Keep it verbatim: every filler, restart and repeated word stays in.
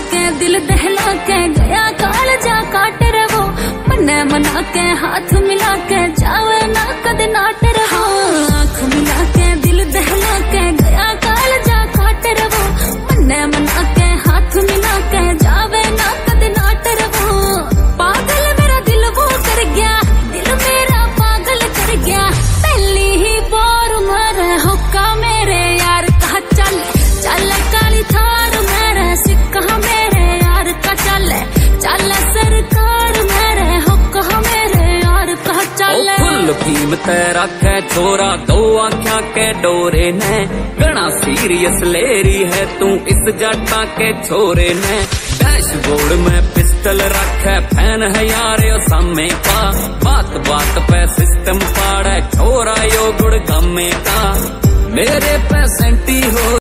के दिल दहला के गया काल जा काट रहो, मन्ने मना के हाथ मिला के जावे ना कद नाट रहो। आँख मिला के दिल दहला के गया काल जा काट रहो, मन्ने मना के हाथ मिला के जावे ना कद नाट रहो। पागल मेरा दिल वो कर गया, दिल मेरा पागल कर गया, पहली ही बार मेरे हुक्का मेरे यार कहा चल चल काली थार मेरे सिक्का मेरे यार का चल चल सरकार मेरे हुक्का मेरे यार कहा चल। फुल भीम तेरा कै छोरा दो आँखा के डोरे ने, गणा सीरियस लेरी है तू इस जट्टा के छोरे ने। डैशबोर्ड में पिस्टल रखे फैन है यार यो सामे का, बात बात पे सिस्टम पाड़े छोरा यो गुड़ गमे का। मेरे पे सेंटी हो